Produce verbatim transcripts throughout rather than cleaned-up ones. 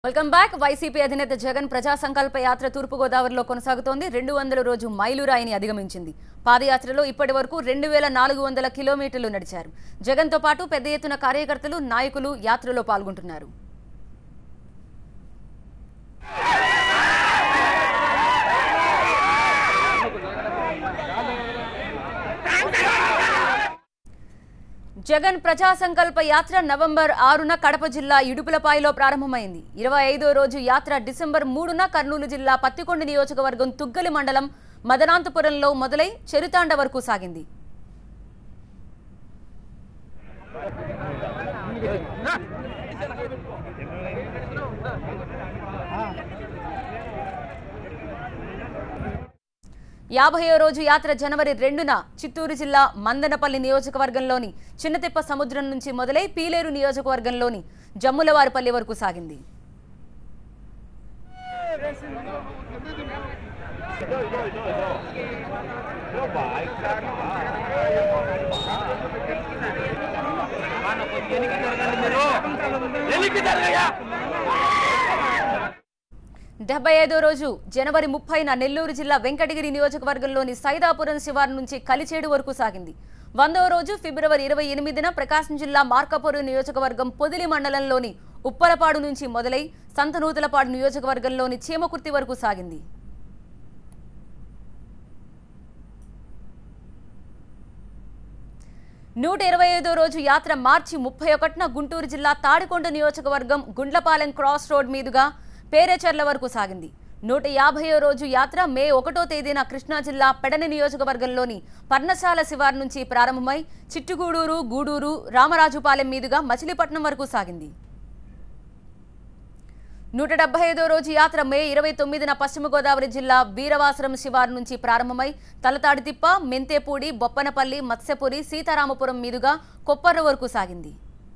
Welcome back. YCP అధినేత జగన్ ప్రజా సంకల్ప యాత్ర తూర్పు గోదావరిలో కొనసాగుతోంది. రెండు వందల రోజు మైలురాయిని అధిగమించింది. పాదయాత్రలో ఇప్పటి వరకు రెండు వేల నాలుగు వందల కిలోమీటర్లు నడిచారు. జగన్తో పాటు పెద్ద ఎత్తున కార్యకర్తలు, నాయకులు యాత్రలో పాల్గొంటున్నారు. జగన్ ప్రజా సంకల్ప యాత్ర నవంబర్ ఆరున కడప జిల్లా ఇడుపులపాయలో ప్రారంభమైంది. ఇరవై ఐదో రోజు యాత్ర డిసెంబర్ మూడున కర్నూలు జిల్లా పత్తికొండ నియోజకవర్గం తుగ్గలి మండలం మదనాంతపురంలో మొదలై చెరుతాండ వరకు సాగింది. యాభైవ రోజు యాత్ర జనవరి రెండున చిత్తూరు జిల్లా మందనపల్లి నియోజకవర్గంలోని చిన్నతిప్ప సముద్రం నుంచి మొదలై పీలేరు నియోజకవర్గంలోని జమ్ములవారిపల్లి వరకు సాగింది. డెబ్బై ఐదో రోజు జనవరి ముప్పైన నెల్లూరు జిల్లా వెంకటగిరి నియోజకవర్గంలోని సైదాపురం శివారు నుంచి కలిచేడు వరకు సాగింది. వందవ రోజు ఫిబ్రవరి ఇరవై ఎనిమిదిన ప్రకాశం జిల్లా మార్కాపురం నియోజకవర్గం పొదిలి మండలంలోని ఉప్పలపాడు నుంచి మొదలై సంతనూతలపాడు నియోజకవర్గంలోని చీమకుర్తి వరకు సాగింది. నూట ఇరవై ఐదో రోజు యాత్ర మార్చి ముప్పై ఒకటిన గుంటూరు జిల్లా తాడికొండ నియోజకవర్గం గుండ్లపాలెం క్రాస్ రోడ్ మీదుగా పేరేచర్ల వరకు సాగింది. నూట యాభైవ రోజు యాత్ర మే ఒకటో తేదీన కృష్ణా జిల్లా పెడని నియోజకవర్గంలోని పర్ణశాల శివారు నుంచి ప్రారంభమై చిట్టుగూడూరు, గూడూరు, రామరాజుపాలెం మీదుగా మచిలీపట్నం వరకు సాగింది. నూట డెబ్బై ఐదో రోజు యాత్ర మే ఇరవై తొమ్మిదిన పశ్చిమ గోదావరి జిల్లా వీరవాసరం శివారు నుంచి ప్రారంభమై తలతాడితిప్ప, మెంతేపూడి, బొప్పనపల్లి, మత్స్యపురి, సీతారామపురం మీదుగా కొప్పర్ర వరకు సాగింది.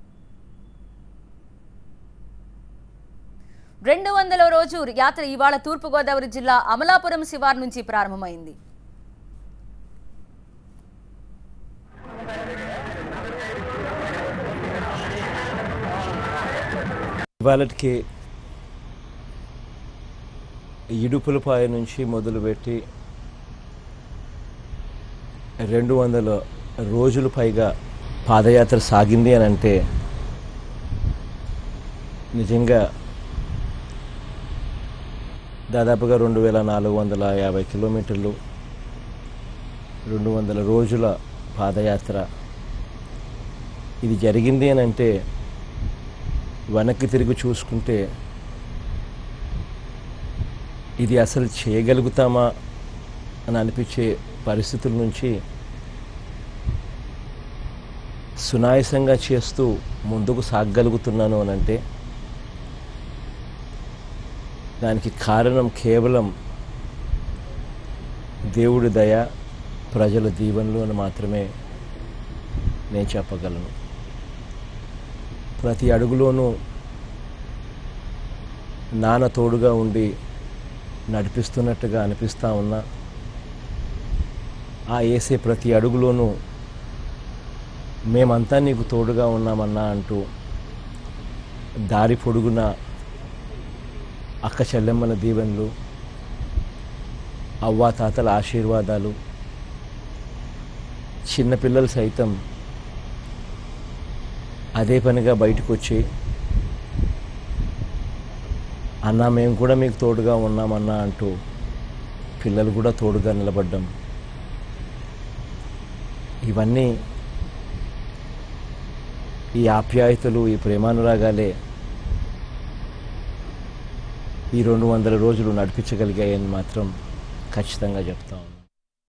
రెండు వందల రోజు యాత్ర ఇవాళ తూర్పు గోదావరి జిల్లా అమలాపురం శివారు నుంచి ప్రారంభమైంది. ఇవాళకి ఇడుపులపాయ నుంచి మొదలుపెట్టి రెండు వందల రోజులు పైగా పాదయాత్ర సాగింది అని అంటే నిజంగా దాదాపుగా రెండు వేల నాలుగు వందల యాభై కిలోమీటర్లు, రెండు వందల రోజుల పాదయాత్ర ఇది జరిగింది అని అంటే వెనక్కి తిరిగి చూసుకుంటే ఇది అసలు చేయగలుగుతామా అని అనిపించే పరిస్థితుల నుంచి సునాయాసంగా చేస్తూ ముందుకు సాగగలుగుతున్నాను అని అంటే దానికి కారణం కేవలం దేవుడి దయ, ప్రజల దీవెనలు అని మాత్రమే నేను చెప్పగలను. ప్రతి అడుగులోనూ నాన్న తోడుగా ఉండి నడిపిస్తున్నట్టుగా అనిపిస్తూ ఉన్నా, ఆ వేసే ప్రతి అడుగులోనూ మేమంతా నీకు తోడుగా ఉన్నామన్నా అంటూ దారి పొడుగున అక్క చెల్లెమ్మల దీవెనలు, అవ్వా తాతల ఆశీర్వాదాలు, చిన్నపిల్లలు సైతం అదే పనిగా బయటకు వచ్చి అన్నా మేము కూడా మీకు తోడుగా ఉన్నామన్నా అంటూ పిల్లలు కూడా తోడుగా నిలబడ్డం, ఇవన్నీ ఈ ఆప్యాయతలు, ఈ ప్రేమానురాగాలే ఈ రెండు వందల రోజులు నడిపించగలిగాయని మాత్రం ఖచ్చితంగా చెప్తాను.